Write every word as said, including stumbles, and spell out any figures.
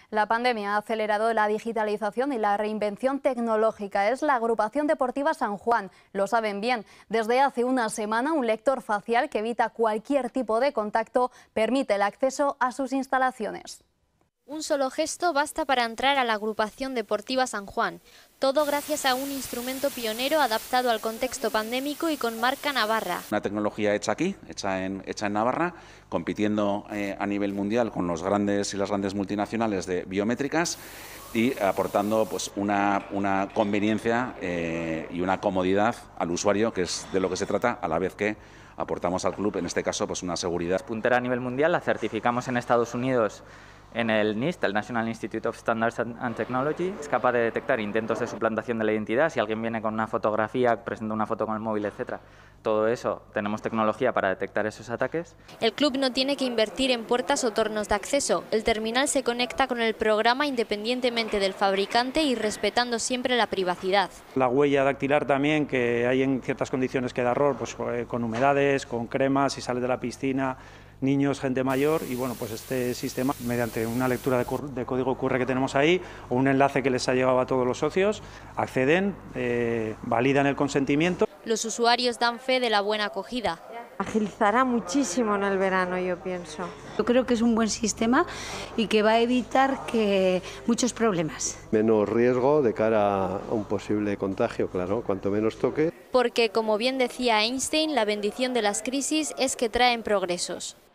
La pandemia ha acelerado la digitalización y la reinvención tecnológica. Es la Agrupación Deportiva San Juan. Lo saben bien. Desde hace una semana, un lector facial que evita cualquier tipo de contacto permite el acceso a sus instalaciones. Un solo gesto basta para entrar a la Agrupación Deportiva San Juan. Todo gracias a un instrumento pionero adaptado al contexto pandémico y con marca Navarra. Una tecnología hecha aquí, hecha en, hecha en Navarra, compitiendo eh, a nivel mundial con los grandes y las grandes multinacionales de biométricas y aportando pues, una, una conveniencia eh, y una comodidad al usuario, que es de lo que se trata, a la vez que aportamos al club, en este caso, pues una seguridad. Puntera a nivel mundial, la certificamos en Estados Unidos en el N I S T, el National Institute of Standards and Technology. Es capaz de detectar intentos de suplantación de la identidad. Si alguien viene con una fotografía, presenta una foto con el móvil, etcétera. Todo eso, tenemos tecnología para detectar esos ataques. El club no tiene que invertir en puertas o tornos de acceso. El terminal se conecta con el programa independientemente del fabricante y respetando siempre la privacidad. La huella dactilar también, que hay en ciertas condiciones que da error, pues con humedades, con cremas, si sales de la piscina, niños, gente mayor, y bueno, pues este sistema, mediante una lectura de, de código Q R que tenemos ahí, o un enlace que les ha llegado a todos los socios, acceden, eh, validan el consentimiento. Los usuarios dan fe de la buena acogida. Agilizará muchísimo en el verano, yo pienso. Yo creo que es un buen sistema y que va a evitar que muchos problemas. Menos riesgo de cara a un posible contagio, claro, cuanto menos toque. Porque, como bien decía Einstein, la bendición de las crisis es que traen progresos.